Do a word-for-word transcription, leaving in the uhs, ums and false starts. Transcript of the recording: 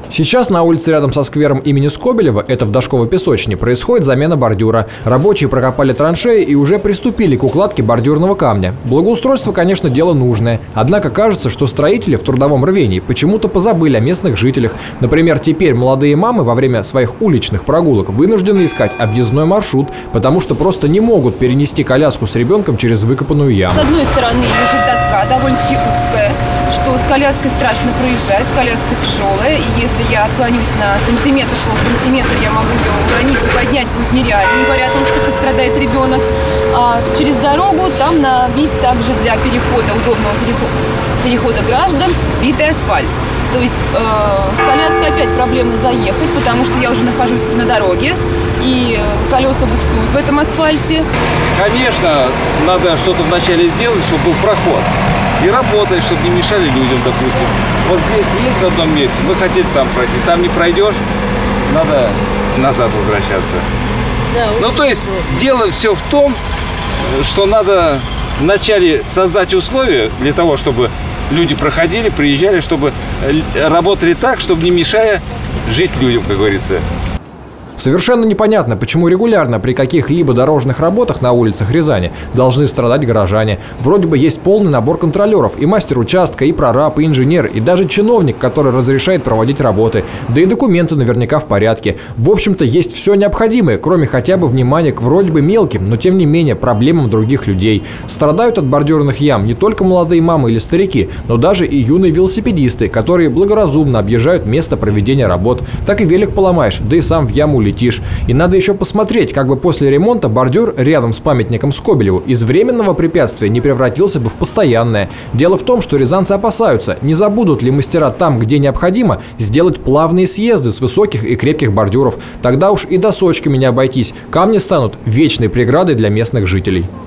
Сейчас на улице рядом со сквером имени Скобелева, это в Дашковой песочне, происходит замена бордюра. Рабочие прокопали траншеи и уже приступили к укладке бордюрного камня. Благоустройство, конечно, дело нужное. Однако кажется, что строители в трудовом рвении почему-то позабыли о местных жителях. Например, теперь молодые мамы во время своих уличных прогулок вынуждены искать объездной маршрут, потому что просто не могут перенести коляску с ребенком через выкопанную яму. С одной стороны лежит доска довольно-таки узкая, что с коляской страшно проезжать, коляска тяжелая, и если я отклонюсь на сантиметр, полсантиметра, я могу ее уронить и поднять будет нереально, не говоря о том, что пострадает ребенок. А через дорогу там набит также для перехода, удобного перехода, перехода граждан, битый асфальт. То есть э, с коляской опять проблемно заехать, потому что я уже нахожусь на дороге, и колеса буксуют в этом асфальте. Конечно, надо что-то вначале сделать, чтобы был проход. И работать, чтобы не мешали людям, допустим. Вот здесь есть в одном месте, мы хотели там пройти, там не пройдешь, надо назад возвращаться. Да, ну, то есть дело все в том, что надо вначале создать условия для того, чтобы люди проходили, приезжали, чтобы работали так, чтобы не мешая жить людям, как говорится. Совершенно непонятно, почему регулярно при каких-либо дорожных работах на улицах Рязани должны страдать горожане. Вроде бы есть полный набор контролеров, и мастер участка, и прораб, и инженер, и даже чиновник, который разрешает проводить работы. Да и документы наверняка в порядке. В общем-то, есть все необходимое, кроме хотя бы внимания к вроде бы мелким, но тем не менее проблемам других людей. Страдают от бордюрных ям не только молодые мамы или старики, но даже и юные велосипедисты, которые благоразумно объезжают место проведения работ. Так и велик поломаешь, да и сам в яму летишь. И надо еще посмотреть, как бы после ремонта бордюр рядом с памятником Скобелеву из временного препятствия не превратился бы в постоянное. Дело в том, что рязанцы опасаются, не забудут ли мастера там, где необходимо, сделать плавные съезды с высоких и крепких бордюров. Тогда уж и досочками не обойтись, камни станут вечной преградой для местных жителей.